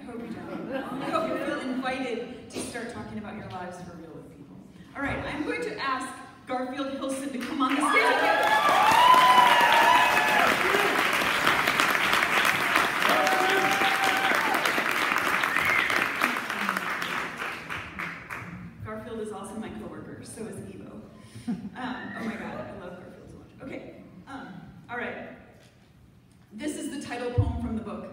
hope you don't. I hope you feel invited to start talking about your lives for real with people. All right, I'm going to ask Garfield Hillson to come on the stage again. Garfield is also my coworker, so is Evo. Oh my God, I love Garfield so much. Okay, all right. This is the title poem from the book.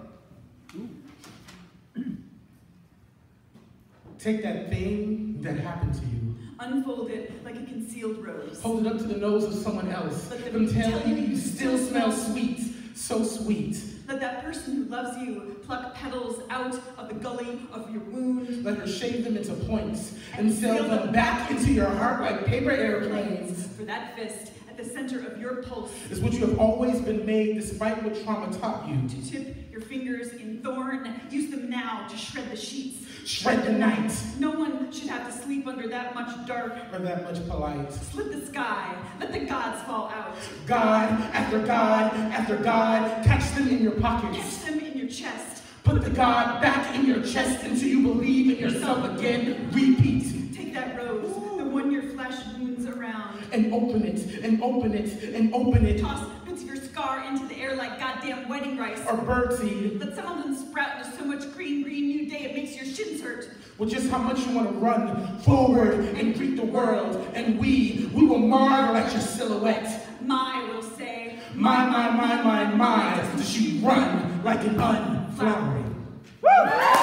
Take that thing that happened to you. Unfold it like a concealed rose. Hold it up to the nose of someone else. Let Let them tell you you still smell sweet, so sweet. Let that person who loves you pluck petals out of the gully of your wound. Let her shave them into points and sail them back into your heart like paper airplanes. For that fist at the center of your pulse is what you have always been made despite what trauma taught you. To tip your fingers in thorn, use them now to shred the sheets. Shred the night. No one should have to sleep under that much dark. Or that much polite. Split the sky, let the gods fall out. God after God after God, catch them in your pockets. Catch them in your chest. Put the God back in your chest until you believe in yourself again. Repeat. Take that rose, the one your flesh wounds around. And open it, and open it, and open it. Toss bits of your scar into the air like goddamn wedding rice. Or birdseed. Let some of them sprout into so much green new day it makes your shins hurt. Well, just how much you want to run forward and greet the world. And we will marvel at your silhouette. My will say, my, does she run like an unflowering. Woo!